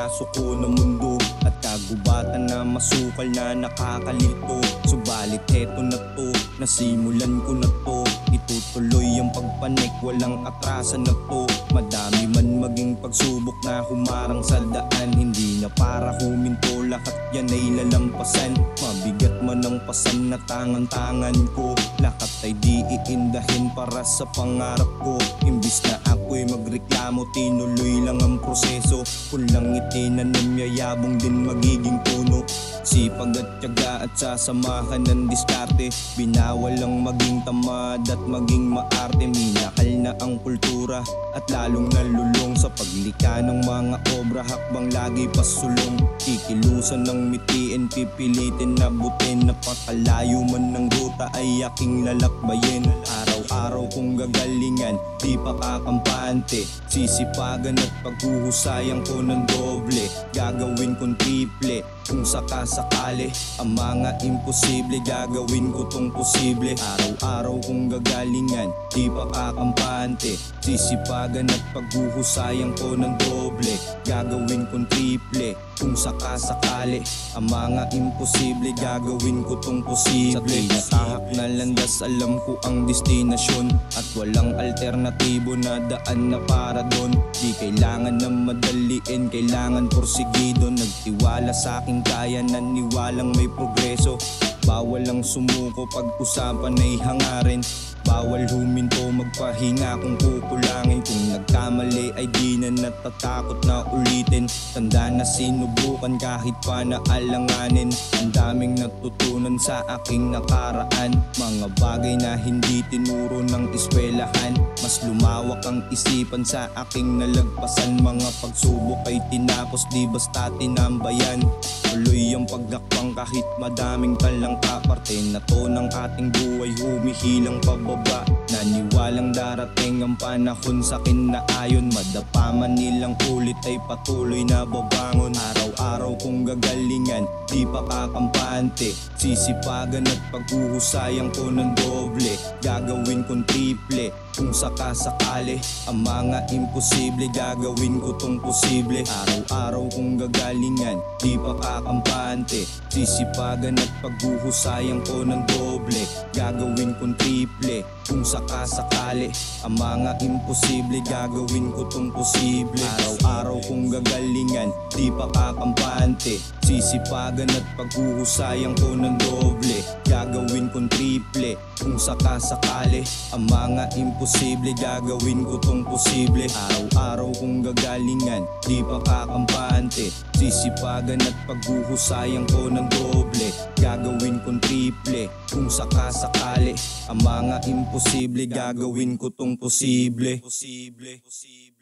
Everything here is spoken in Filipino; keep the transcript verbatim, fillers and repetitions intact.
pinasok ko na mundo at kagubatan na masukal na nakakalito. Subalit heto na to, nasimulan ko na to, itutuloy ang pagpanik, walang atrasan na to. Madami man maging pagsubok na humarang sa daan, hindi na para huminto, lahat yan ay lalampasan. Mabigat man ang pasan na tangan-tangan ko, lahat ay di iindahin para sa pangarap ko. Imbis na ako'y magreklamo, tinuloy lang ang proseso. Kung lang itinanim, yayabong din magiging puno. Sipag at tiyaga at sasamahan ng diskarte, binawal ang maging tamad at maging maarte. Minakal na ang kultura at lalong nalulong sa paglika ng mga obra, hakbang lagi pasulong. Kikilusan ng mitiin, pipilitin na butin, napakalayo man ng ruta ay aking lalakbayin. Araw-araw kong gagalingan, di pa kakampante, sisipagan at paghuhusayan ko ng doble, gagawin kong triple. Kung sakasakali ang mga imposible, gagawin ko tong posible. Araw-araw kong gagalingan, di pa kakampante, sisipagan at paghuhusayan ko ng doble, gagawin kong triple. Kung sakasakali ang mga imposible, gagawin ko tong posible. Sa tinatahak na landas, alam ko ang destinasyon at walang alternatibo na daan na para doon. Di kailangan na madaliin, kailangan porsigido. Nagtiwala sa akin kaya, naniwalang may progreso. Bawal ang sumuko pag usapan ay hangarin, bawal huminto, magpahinga kung kukulangin. Kung nagkamali ay di na natatakot na ulitin, tanda na sinubukan kahit pa na alanganin. Ang daming natutunan sa aking nakaraan, mga bagay na hindi tinuro ng eskwelahan. Mas lumawak ang isipan sa aking nalagpasan, mga pagsubok ay tinapos, di basta tinambayan. Tuloy ang paghakbang kahit madaming talang kaparte na to ng ating buhay, humihilang pababa. Naniwalang darating ang panahon sa akin na ayon, madapa man nilang ulit ay patuloy na babangon. Araw-araw kong gagalingan, di pa kakampante, sisipagan at paghuhusayan ko ng doble, gagawin kong triple. Kung sakasakali ang mga imposible, gagawin ko tong posible. Araw-araw kong gagalingan, di pa kakampante, sisipagan at paghuhusayan ko ng doble, gagawin kong triple. Kung sakasakali ang mga imposible, gagawin ko tong posible. Araw-araw kong gagalingan, di pa kakampante, sisipagan at paghuhusayan ko ng doble, gagawin kong triple. Kung sakasakali ang mga imposible, gagawin ko tong posible. Araw-araw kong gagalingan, di pa kakampante, sisipagan at paghuhusayan ko ng doble, gagawin kong triple. Kung sakasakali ang mga imposible, gagawin ko tong posible. Posible, posible.